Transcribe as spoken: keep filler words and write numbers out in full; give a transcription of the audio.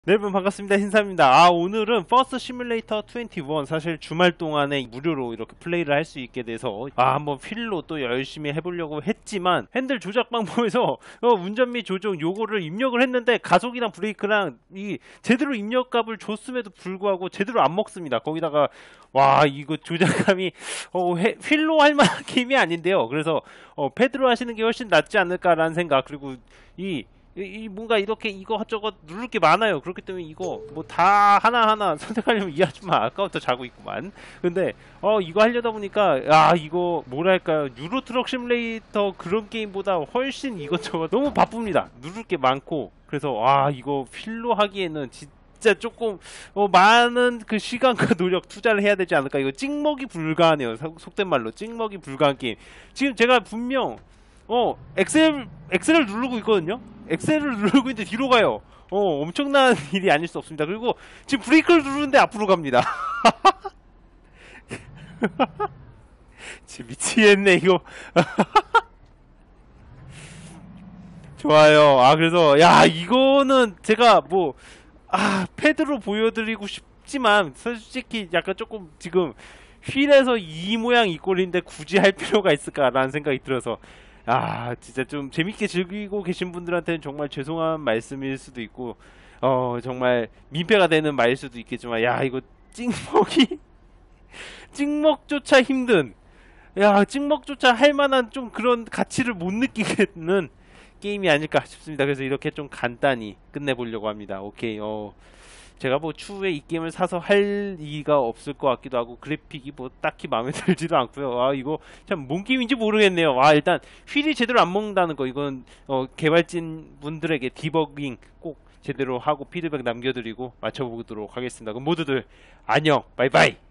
네, 여러분 반갑습니다. hin사입니다. 아, 오늘은 버스 시뮬레이터 이십일, 사실 주말 동안에 무료로 이렇게 플레이를 할 수 있게 돼서 아, 한번 필로 또 열심히 해보려고 했지만 핸들 조작 방법에서 어, 운전 및 조종 요거를 입력을 했는데 가속이랑 브레이크랑 이 제대로 입력값을 줬음에도 불구하고 제대로 안 먹습니다. 거기다가 와, 이거 조작감이 어, 해, 휠로 할 만한 게임이 아닌데요. 그래서 어, 패드로 하시는 게 훨씬 낫지 않을까라는 생각. 그리고 이 이, 이 뭔가 이렇게 이거저것 누를 게 많아요. 그렇기 때문에 이거 뭐 다 하나하나 선택하려면 이 아줌마 아까부터 자고 있구만. 근데 어 이거 하려다 보니까 아 이거 뭐랄까요, 유로트럭 시뮬레이터 그런 게임보다 훨씬 이것저것 너무 바쁩니다. 누를 게 많고. 그래서 아 이거 필로 하기에는 진짜 조금 어, 많은 그 시간과 노력 투자를 해야 되지 않을까. 이거 찍먹이 불가하네요. 속된 말로 찍먹이 불가한 게임. 지금 제가 분명 어 엑셀 엑셀을 누르고 있거든요. 엑셀을 누르고 있는데 뒤로 가요. 어 엄청난 일이 아닐 수 없습니다. 그리고 지금 브레이크를 누르는데 앞으로 갑니다. 진짜 미치겠네 이거. 좋아요. 아 그래서 야 이거는 제가 뭐 아 패드로 보여드리고 싶지만 솔직히 약간 조금 지금 휠에서 이 모양 이 꼴인데 굳이 할 필요가 있을까라는 생각이 들어서 아 진짜 좀 재밌게 즐기고 계신 분들한테는 정말 죄송한 말씀일 수도 있고 어 정말 민폐가 되는 말일 수도 있겠지만 야 이거 찍먹이 찍먹조차 힘든, 야 찍먹조차 할 만한 좀 그런 가치를 못 느끼겠는 게임이 아닐까 싶습니다. 그래서 이렇게 좀 간단히 끝내보려고 합니다. 오케이. 어 제가 뭐 추후에 이 게임을 사서 할 이유가 없을 것 같기도 하고 그래픽이 뭐 딱히 마음에 들지도 않고요. 아 이거 참 뭔 게임인지 모르겠네요. 아 일단 휠이 제대로 안 먹는다는 거, 이건 어, 개발진 분들에게 디버깅 꼭 제대로 하고 피드백 남겨드리고 맞춰보도록 하겠습니다. 그럼 모두들 안녕, 바이바이.